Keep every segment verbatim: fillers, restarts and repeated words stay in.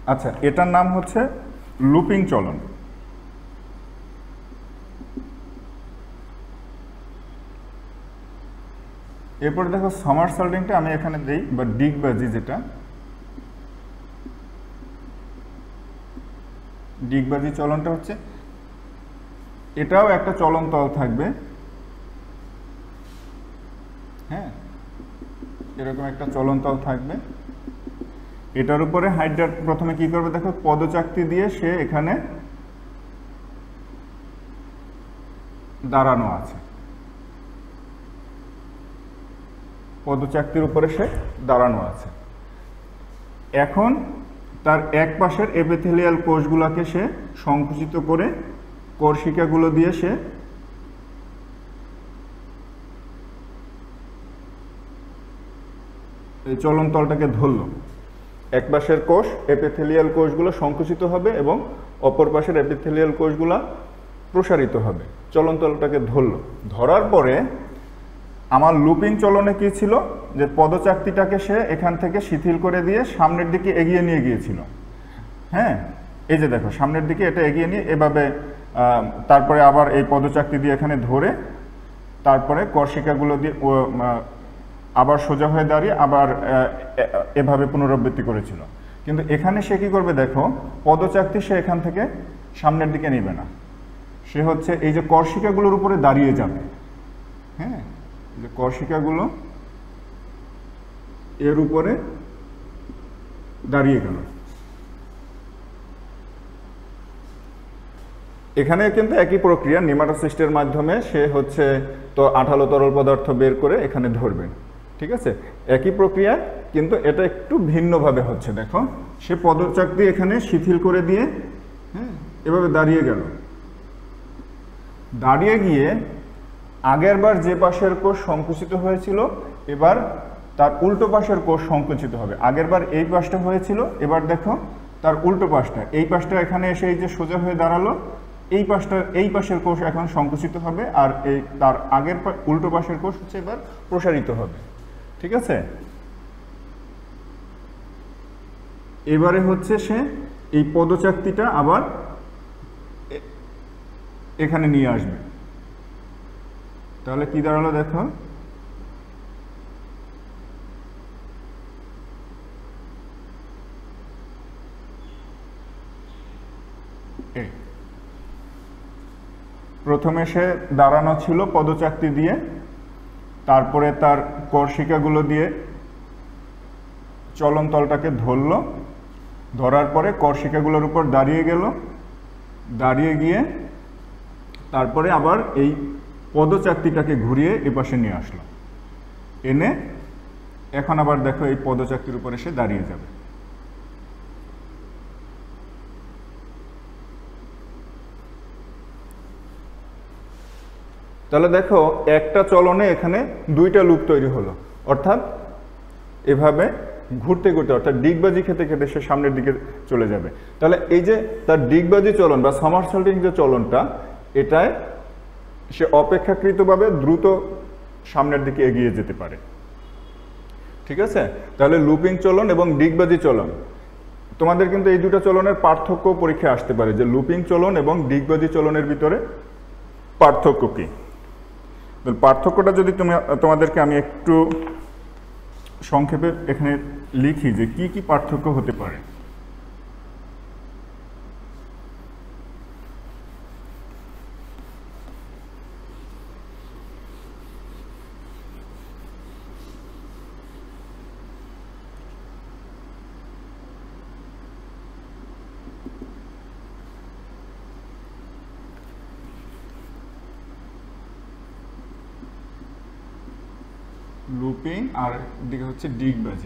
আচ্ছা, এটার নাম হচ্ছে লুপিং চলন। এরপর দেখো সামারসল্টিংটা আমি এখানে দেই, বা ডিগবাজি, যেটা ডিগবাজি চলনটা হচ্ছে, এটাও একটা চলন তল থাকবে। হ্যাঁ, এরকম একটা চলন তল থাকবে। এটার উপরে হাইড্রা প্রথমে কি করবে দেখো, পদচাকতি দিয়ে সে এখানে দাঁড়ানো আছে, পদচাকতির উপরে সে দাঁড়ানো আছে। এখন তার এক পাশের এপিথেলিয়াল কোষগুলোকে সে সংকুচিত করে কর্ষিকাগুলো দিয়ে সে এই চলন তলটাকে ধরল। এক পাশের কোষ এপিথেলিয়াল কোষগুলো সংকুচিত হবে এবং অপর পাশের এপিথেলিয়াল কোষগুলো প্রসারিত হবে, চলন তলটাকে ধরল। ধরার পরে আমার লুপিং চলনে কি ছিল, যে পদচাকতিটাকে সে এখান থেকে শিথিল করে দিয়ে সামনের দিকে এগিয়ে নিয়ে গিয়েছিল। হ্যাঁ, এই যে দেখো সামনের দিকে এটা এগিয়ে নিয়ে এভাবে, তারপরে আবার এই পদচাকতি দিয়ে এখানে ধরে, তারপরে কর্ষিকাগুলো দিয়ে আবার সোজা হয়ে দাঁড়িয়ে আবার এভাবে পুনরাবৃত্তি করেছিল। কিন্তু এখানে সে কি করবে দেখো, পদচাকতি সে এখান থেকে সামনের দিকে নেবে না, সে হচ্ছে এই যে কর্ষিকাগুলোর উপরে দাঁড়িয়ে যাবে। হ্যাঁ, যে কর্ষিকাগুলো এর উপরে দাঁড়িয়ে গেল। এখানে কিন্তু একই প্রক্রিয়া, নেমাটোসিস্টের মাধ্যমে সে হচ্ছে তো আঠালো তরল পদার্থ বের করে এখানে ধরবেন। ঠিক আছে, একই প্রক্রিয়া, কিন্তু এটা একটু ভিন্নভাবে হচ্ছে। দেখো সে পদচাকতি এখানে শিথিল করে দিয়ে হ্যাঁ এভাবে দাঁড়িয়ে গেল। দাঁড়িয়ে গিয়ে আগের বার যে পাশের কোষ সংকুচিত হয়েছিল, এবার তার উল্টো পাশের কোষ সংকুচিত হবে। আগের বার এই পাশটা হয়েছিল, এবার দেখো তার উল্টো পাশটা, এই পাশটা এখানে এসে এই যে সোজা হয়ে দাঁড়ালো, এই পাশটা এই পাশের কোষ এখন সংকুচিত হবে, আর এই তার আগের উল্টো পাশের কোষ হচ্ছে এবার প্রসারিত হবে। ঠিক আছে, এবারে হচ্ছে সে এই পদচাকতিটা আবার এখানে নিয়ে আসবে। তাহলে কি দাঁড়ালো দেখো, প্রথমে সে দাঁড়ানো ছিল পদচাকতি দিয়ে, তারপরে তার কর্ষিকাগুলো দিয়ে চলন তলটাকে ধরল, ধরার পরে কর্ষিকাগুলোর উপর দাঁড়িয়ে গেল, দাঁড়িয়ে গিয়ে তারপরে আবার এই পদচাকতিটাকে ঘুরিয়ে এপাশে নিয়ে আসলো, এনে এখন আবার দেখো এই পদচাকতির উপরে সে দাঁড়িয়ে যাবে। তাহলে দেখো একটা চলনে এখানে দুইটা লুপ তৈরি হলো, অর্থাৎ এভাবে ঘুরতে ঘুরতে, অর্থাৎ ডিগবাজি খেতে খেতে সে সামনের দিকে চলে যাবে। তাহলে এই যে তার ডিগবাজি চলন বা সামারসল্টিং যে চলনটা, এটায় সে অপেক্ষাকৃতভাবে দ্রুত সামনের দিকে এগিয়ে যেতে পারে। ঠিক আছে, তাহলে লুপিং চলন এবং ডিগবাজি চলন, তোমাদের কিন্তু এই দুটো চলনের পার্থক্য পরীক্ষায় আসতে পারে, যে লুপিং চলন এবং ডিগবাজি চলনের ভিতরে পার্থক্য কি। পার্থক্যটা যদি তুমি তোমাদেরকে আমি একটু সংক্ষেপে এখানে লিখি যে কি কি পার্থক্য হতে পারে। লুপিং আর দিকে হচ্ছে ডিগবাজি।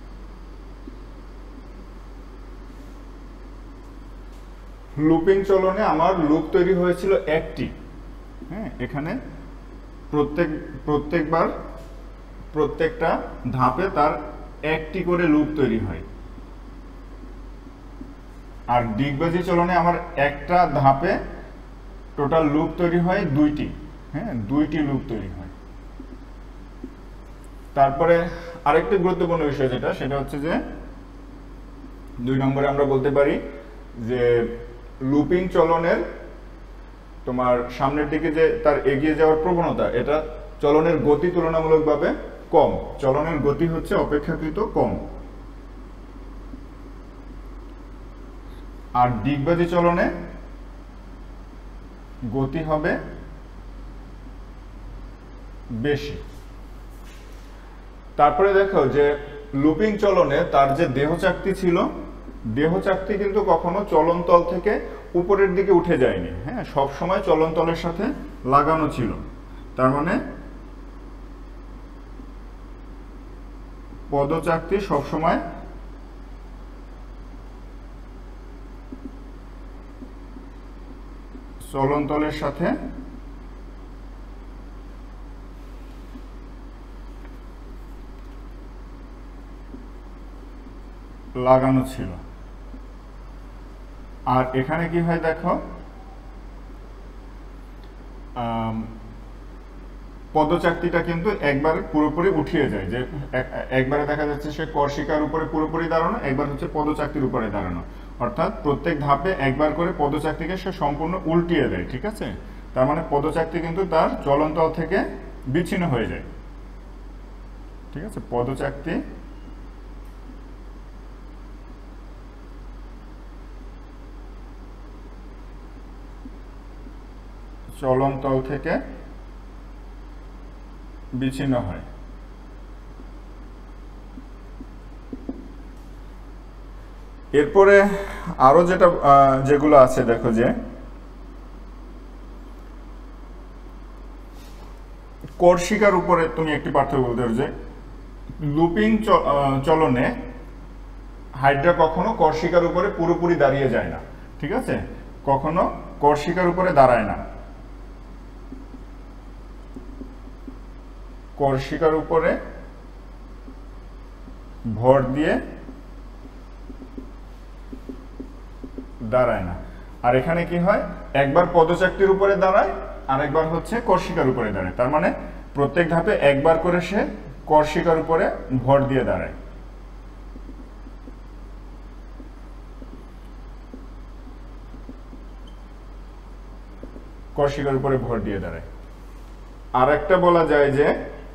লুপিং চলনে আমার লুপ তৈরি হয়েছিল একটি। হ্যাঁ, এখানে প্রত্যেক প্রত্যেকবার প্রত্যেকটা ধাপে তার একটি করে লুপ তৈরি হয়। আর ডিগবাজি চলনে আমার একটা ধাপে টোটাল লুপ তৈরি হয় দুইটি। হ্যাঁ, দুইটি লুপ তৈরি হয়। তারপরে আরেকটি গুরুত্বপূর্ণ বিষয় যেটা, সেটা হচ্ছে যে দুই নম্বরে আমরা বলতে পারি যে লুপিং চলনের তোমার সামনের দিকে যে তার এগিয়ে যাওয়ার প্রবণতা, এটা চলনের গতি তুলনামূলকভাবে কম। চলনের গতি হচ্ছে অপেক্ষাকৃত কম। আর দিকবাদী চলনে গতি হবে বেশি। তারপরে দেখো যে লুপিং চলনে তার যে দেহচাকতি ছিল, দেহচাকতি কিন্তু কখনো চলনতল থেকে উপরের দিকে উঠে যায়নি, হ্যাঁ, সব সময় চলনতলের সাথে লাগানো ছিল। তার মানে পদচাকতি সবসময় চলনতলের সাথে লাগানো ছিল। আর এখানে কি হয় দেখো, পদচাকতিটা কিন্তু একবারে পুরোপুরি উঠিয়ে যায়, যে একবারে দেখা যাচ্ছে সে কর্ষিকার উপরে পুরোপুরি দাঁড়ানো, একবার হচ্ছে পদচাকতির উপরে দাঁড়ানো, অর্থাৎ প্রত্যেক ধাপে একবার করে পদচাকতিকে সে সম্পূর্ণ উল্টিয়ে দেয়। ঠিক আছে, তার মানে পদচাকতি কিন্তু তার চলনতল থেকে বিচ্ছিন্ন হয়ে যায়। ঠিক আছে, পদচাকতি চলনতল থেকে বিচ্ছিন্ন হয়। এরপরে আরো যেটা যেগুলো আছে দেখো, যে কর্ষিকার উপরে তুমি একটি পার্থক্য বলতে পারো, যে লুপিং চলনে হাইড্রা কখনো কর্ষিকার উপরে পুরোপুরি দাঁড়িয়ে যায় না। ঠিক আছে, কখনো কর্ষিকার উপরে দাঁড়ায় না, কর্ষিকার উপরে ভর দিয়ে দাঁড়ায় না। আর এখানে কি হয়, একবার পদচাকতির উপরে দাঁড়ায় আর একবার হচ্ছে কর্ষিকার উপরে দাঁড়ায়। তার মানে প্রত্যেক ধাপে একবার করে সে কর্ষিকার উপরে ভর দিয়ে দাঁড়ায়। কর্ষিকার উপরে ভর দিয়ে দাঁড়ায়। আর একটা বলা যায় যে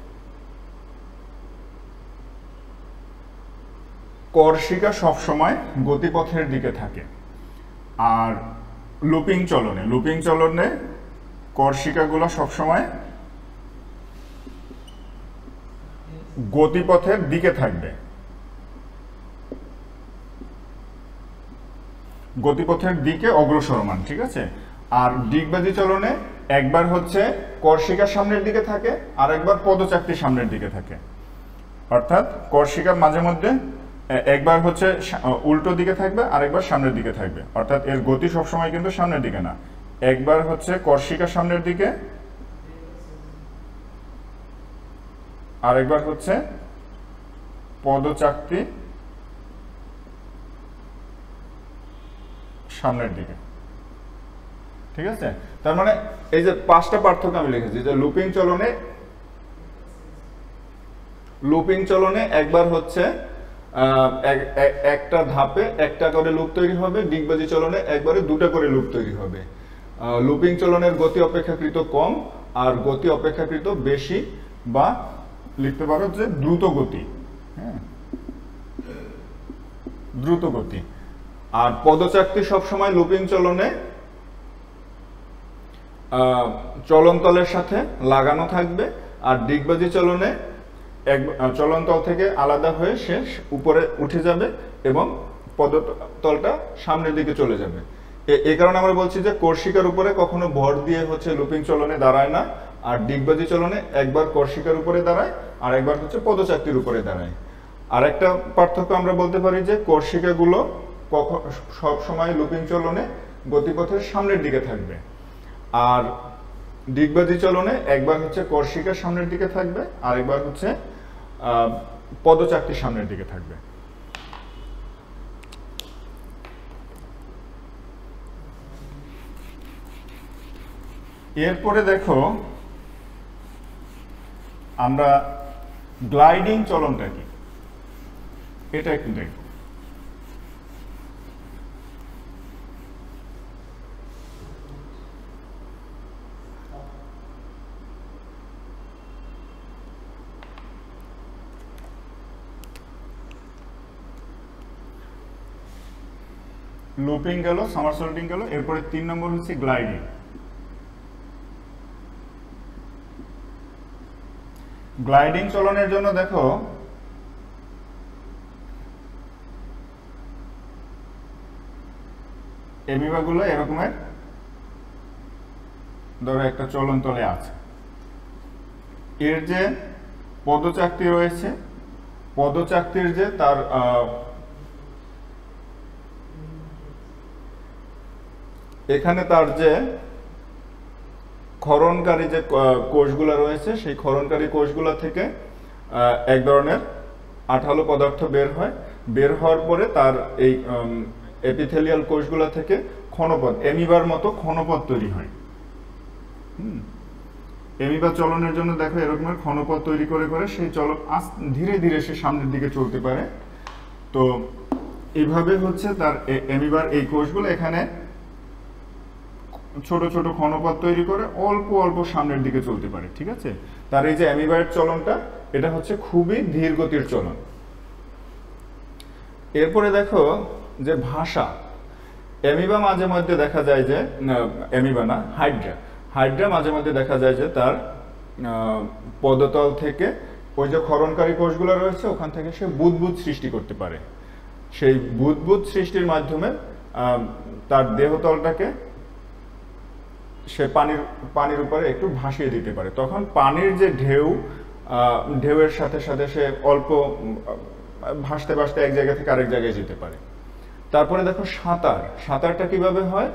কর্ষিকা সবসময় গতিপথের দিকে থাকে। আর লুপিং চলনে লুপিং চলনে কর্ষিকাগুলো সবসময় গতিপথের দিকে থাকবে, গতিপথের দিকে অগ্রসরমান। ঠিক আছে, আর দিকবাদী চলনে একবার হচ্ছে কর্ষিকার সামনের দিকে থাকে আর একবার পদচাকতির সামনের দিকে থাকে। অর্থাৎ কর্ষিকা মাঝে মধ্যে একবার হচ্ছে উল্টো দিকে থাকবে আর একবার সামনের দিকে থাকবে। অর্থাৎ এর গতি সবসময় কিন্তু সামনের দিকে না, একবার হচ্ছে কর্ষিকা সামনের দিকে আর একবার হচ্ছে পদচাকতি সামনের দিকে। ঠিক আছে, তার মানে এই যে পাঁচটা পার্থক্য আমি লিখেছি, যে লুপিং চলনে লুপিং চলনে একবার হচ্ছে একটা ধাপে একটা করে লুপ তৈরি হবে, দিকবাদী চলনে একবারে দুটো করে লুপ তৈরি হবে। লুপিং চলনের গতি অপেক্ষাকৃত কম আর গতি অপেক্ষাকৃত বেশি, বা লিখতে পারো যে দ্রুত গতি। হ্যাঁ, দ্রুত গতি। আর পদচাকতি সবসময় লুপিং চলনে চলনতলের সাথে লাগানো থাকবে, আর দিকবাদী চলনে এক চলনতল থেকে আলাদা হয়ে সে উপরে উঠে যাবে এবং পদতলটা সামনের দিকে চলে যাবে। এই কারণে আমরা বলছি যে কর্ষিকার উপরে কখনো ভর দিয়ে হচ্ছে লুপিং চলনে দাঁড়ায় না, আর দিকবাদী চলনে একবার কর্ষিকার উপরে দাঁড়ায় আর একবার হচ্ছে পদচাকতির উপরে দাঁড়ায়। আর একটা পার্থক্য আমরা বলতে পারি যে কর্ষিকাগুলো কখন সব সময় লুপিং চলনে গতিপথের সামনের দিকে থাকবে, আর দিকবাদী চলনে একবার হচ্ছে কর্ষিকার সামনের দিকে থাকবে আর একবার হচ্ছে পদচাকতির সামনের দিকে থাকবে। এরপরে দেখো আমরা গ্লাইডিং চলনটা কি, এটা একটু দেখব। লুপিং গেল, সামারসল্টিং গেল, এরপরে তিন নম্বর হচ্ছে গ্লাইডিং। গ্লাইডিং চলনের জন্য দেখো এমিবাগুলো এরকমের ধরো একটা চলন তলে আছে, এর যে পদচাকতি রয়েছে, পদচাকতির যে তার এখানে তার যে ক্ষরণকারী যে কোষগুলো রয়েছে, সেই ক্ষরণকারী কোষগুলো থেকে এক ধরনের আঠালো পদার্থ বের হয়। বের হওয়ার পরে তার এই এপিথেলিয়াল কোষগুলো থেকে ক্ষণপথ, এমিবার মতো ক্ষণপথ তৈরি হয়। হুম এমিবা চলনের জন্য দেখো এরকমের ক্ষণপথ তৈরি করে করে সেই চলন ধীরে ধীরে সে সামনের দিকে চলতে পারে। তো এইভাবে হচ্ছে তার এমিবার এই কোষগুলো এখানে ছোট ছোট ক্ষণপথ তৈরি করে অল্প অল্প সামনের দিকে চলতে পারে। ঠিক আছে, তার এই যে অ্যামিবার চলনটা এটা হচ্ছে খুবই ধীর গতির চলন। এরপরে দেখো যে ভাষা, অ্যামিবা মাঝে মধ্যে দেখা যায় যে, অ্যামিবা না হাইড্রা, হাইড্রা মাঝে মধ্যে দেখা যায় যে তার পদতল থেকে ওই যে ক্ষরণকারী কোষগুলো রয়েছে ওখান থেকে সে বুদবুদ সৃষ্টি করতে পারে। সেই বুদবুদ সৃষ্টির মাধ্যমে তার দেহতলটাকে সে পানির পানির উপরে একটু ভাসিয়ে দিতে পারে। তখন পানির যে ঢেউ, ঢেউয়ের সাথে সাথে সে অল্প ভাসতে ভাসতে এক জায়গা থেকে আরেক জায়গায় যেতে পারে। তারপরে দেখো সাঁতার, সাঁতারটা কিভাবে হয়,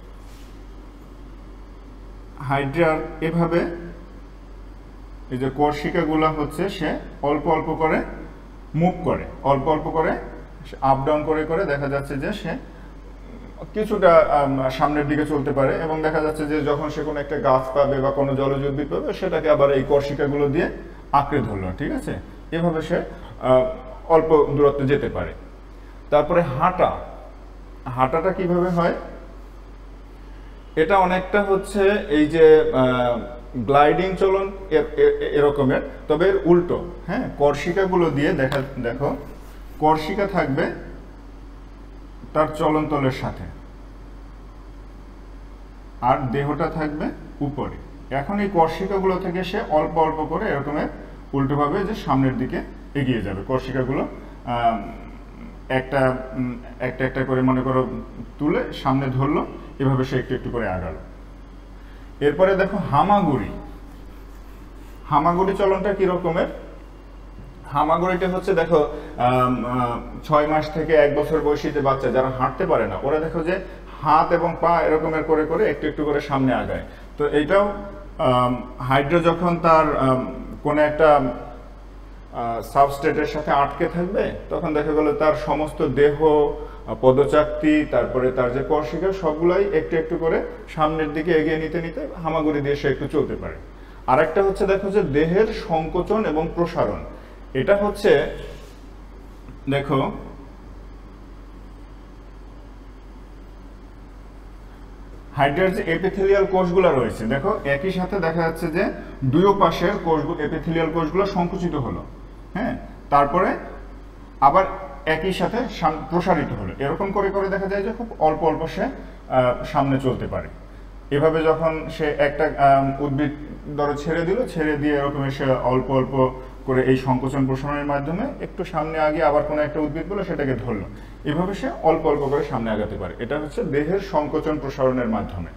হাইড্রার এভাবে এই যে কোষিকাগুলা হচ্ছে সে অল্প অল্প করে মুভ করে, অল্প অল্প করে আপ ডাউন করে করে দেখা যাচ্ছে যে সে কিছুটা সামনের দিকে চলতে পারে এবং দেখা যাচ্ছে যে যখন সে কোনো একটা গাছ পাবে বা কোনো জলজ উদ্ভিদ পাবে সেটাকে আবার এই কোষিকাগুলো দিয়ে আঁকড়ে ধরলো। ঠিক আছে, এভাবে সে অল্প দূরত্বে যেতে পারে। তারপরে হাঁটা, হাঁটাটা কিভাবে হয়, এটা অনেকটা হচ্ছে এই যে গ্লাইডিং চলন এরকমের, তবে এর উল্টো। হ্যাঁ, কর্ষিকাগুলো দিয়ে দেখা দেখো কর্ষিকা থাকবে তার চলনতলের সাথে আর দেহটা থাকবে উপরে। এখন এই কর্ষিকাগুলো থেকে সে অল্প অল্প করে এরকমের উল্টোভাবে যে সামনের দিকে এগিয়ে যাবে। কর্ষিকাগুলো একটা একটা একটা করে মনে করো তুলে সামনে ধরলো, এভাবে সে একটু একটু করে আগালো। এরপরে দেখো হামাগুড়ি, হামাগুড়ি চলনটা কি রকমের, হামাগুড়িটা হচ্ছে দেখো ছয় মাস থেকে এক বছর বয়সী যে বাচ্চা যারা হাঁটতে পারে না, ওরা দেখো যে হাত এবং পা এরকমের করে করে একটু একটু করে সামনে আগায়। তো এইটাও হাইড্রা যখন তার কোনো একটা সাবস্টেটের সাথে আটকে থাকবে তখন দেখা গেল তার সমস্ত দেহ, পদচাকতি, তারপরে তার যে কর্ষিকা সবগুলাই একটু একটু করে সামনের দিকে এগিয়ে নিতে নিতে হামাগুড়ি দিয়ে সে একটু চলতে পারে। আর একটা হচ্ছে দেখো যে দেহের সংকোচন এবং প্রসারণ, এটা হচ্ছে দেখো হাইড্রার যে এপিথেলিয়াল কোষগুলো রয়েছে, দেখো একই সাথে দেখা যাচ্ছে যে দুই পাশের কোষগুলো এপিথেলিয়াল কোষগুলো সংকুচিত হলো, হ্যাঁ, তারপরে আবার একই সাথে প্রসারিত হলো। এরকম করে করে দেখা যায় যে খুব অল্প অল্প সে সামনে চলতে পারে। এভাবে যখন সে একটা উদ্ভিদ ধরো ছেড়ে দিল, ছেড়ে দিয়ে এরকম সে অল্প অল্প করে এই সংকোচন প্রসারণের মাধ্যমে একটু সামনে আগে আবার কোনো একটা উদ্ভিদ গুলো সেটাকে ধরলো, এভাবে সে অল্প অল্প করে সামনে আগাতে পারে। এটা হচ্ছে দেহের সংকোচন প্রসারণের মাধ্যমে।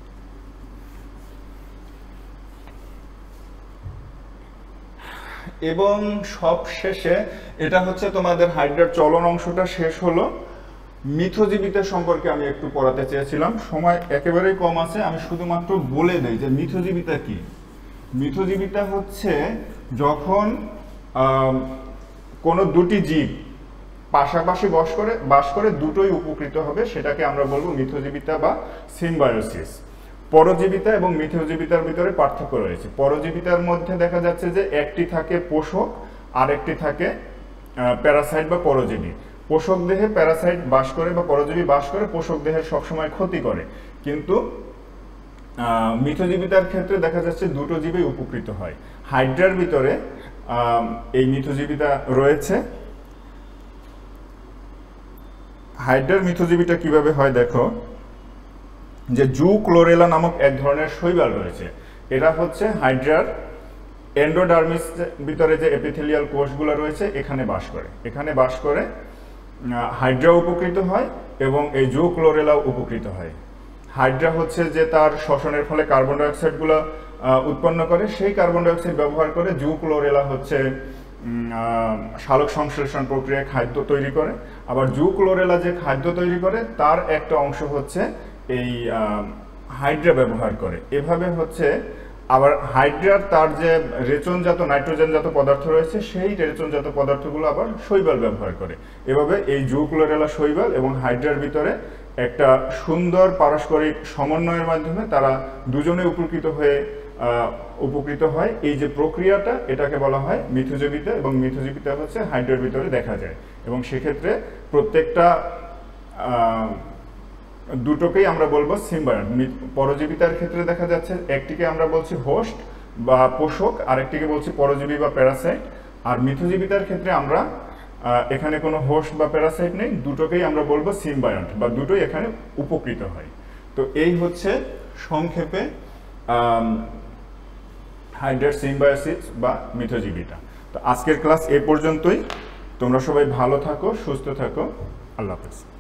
এবং সব শেষে এটা হচ্ছে তোমাদের হাইড্রার চলন অংশটা শেষ হলো। মিথজীবিতা সম্পর্কে আমি একটু পড়াতে চেয়েছিলাম, সময় একেবারেই কম আছে, আমি শুধুমাত্র বলে দেই যে মিথজীবিতা কি। মিথজীবিতা হচ্ছে যখন কোনো দুটি জীব পাশাপাশি বাস করে বাস করে দুটোই উপকৃত হবে, সেটাকে আমরা বলবো মিথজীবিতা বা সিম্বায়োসিস। পরজীবিতা এবং মিথজীবিতার ভিতরে পার্থক্য রয়েছে। পরজীবিতার মধ্যে দেখা যাচ্ছে যে একটি থাকে পোষক আর একটি থাকে প্যারাসাইট বা পরজীবী। পোষক দেহে প্যারাসাইট বাস করে বা পরজীবী বাস করে, পোষক দেহের সবসময় ক্ষতি করে। কিন্তু মিথজীবিতার ক্ষেত্রে দেখা যাচ্ছে দুটো জীবই উপকৃত হয়। হাইড্রার ভিতরে এই মিথজীবিতা রয়েছে। হাইড্রার মিথজীবীটা কিভাবে হয় দেখো, যে জু ক্লোরেলা নামক এক ধরনের শৈবাল রয়েছে। এরা হচ্ছে হাইড্রার এন্ডোডার্মিস ভিতরে যে এপিথেলিয়াল কোষগুলো রয়েছে এখানে বাস করে। এখানে বাস করে হাইড্রা উপকৃত হয় এবং এই জু ক্লোরেলাও উপকৃত হয়। হাইড্রা হচ্ছে যে তার শ্বসনের ফলে কার্বন ডাইঅক্সাইডগুলো উৎপন্ন করে, সেই কার্বন ডাইঅক্সাইড ব্যবহার করে জু ক্লোরেলা হচ্ছে সালোক সংশ্লেষণ প্রক্রিয়ায় খাদ্য তৈরি করে। আবার জু ক্লোরেলা যে খাদ্য তৈরি করে তার একটা অংশ হচ্ছে এই হাইড্রা ব্যবহার করে। এভাবে হচ্ছে আবার হাইড্রার তার যে রেচনজাত নাইট্রোজেনজাত পদার্থ রয়েছে সেই রেচনজাত পদার্থগুলো আবার শৈবাল ব্যবহার করে। এভাবে এই জু ক্লোরেলা শৈবাল এবং হাইড্রার ভিতরে একটা সুন্দর পারস্পরিক সমন্বয়ের মাধ্যমে তারা দুজনে উপকৃত হয়ে উপকৃত হয়। এই যে প্রক্রিয়াটা এটাকে বলা হয় মিথজীবিতা, এবং মিথজীবিতা হচ্ছে হাইড্রার ভিতরে দেখা যায়। এবং সেক্ষেত্রে প্রত্যেকটা দুটোকেই আমরা বলবো সিম্বায়ন্ট। পরজীবিতার ক্ষেত্রে দেখা যাচ্ছে একটিকে আমরা বলছি হোস্ট বা পোষক, আরেকটিকে বলছি পরজীবী বা প্যারাসাইট। আর মিথজীবিতার ক্ষেত্রে আমরা এখানে কোনো হোস্ট বা প্যারাসাইট নেই, দুটোকেই আমরা বলবো সিম্বায়ন্ট, বা দুটোই এখানে উপকৃত হয়। তো এই হচ্ছে সংক্ষেপে হাইড্রার সিম্বায়োসিস বা মিথজীবিতা। তো আজকের ক্লাস এ পর্যন্তই। তোমরা সবাই ভালো থাকো, সুস্থ থাকো। আল্লাহ হাফেজ।